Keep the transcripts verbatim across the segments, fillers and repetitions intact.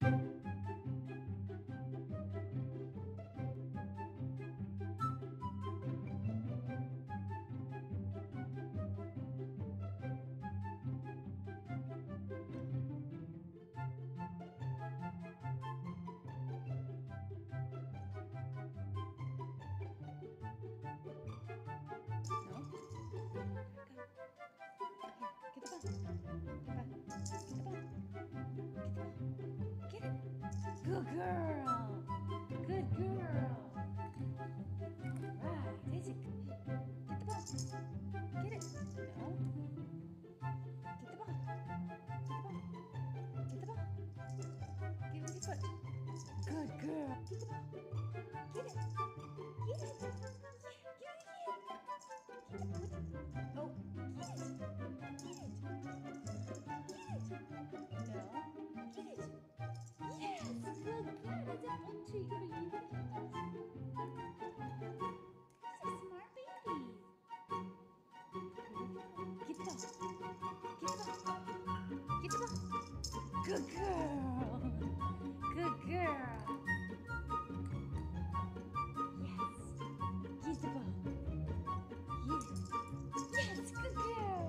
Good girl. Good girl. Right. Daisy, get the ball. Get it. No. Get the ball. Get the ball. Get the ball. Get it with your foot. Good girl. Get the ball. Get it. Get it. Get it again. Get it. Oh, get it. Get it. Get it. No. Get it. Yes, good girl. That's a fun treat for you. He's a smart baby. Get the ball. Get the ball. Get the ball. Good girl. Good girl. Yes. Get the ball. Yes. Yes, good girl.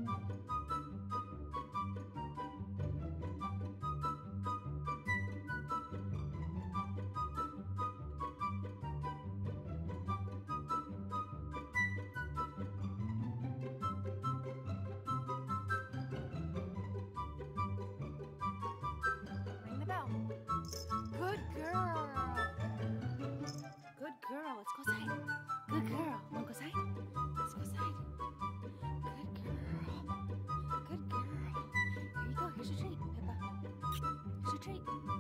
Ring the bell. Good girl. Good girl. Let's go outside. Good girl. Wanna go outside? Let's go outside. Good girl. Good girl. Here you go. Here's your treat, Pippa. Here's your treat.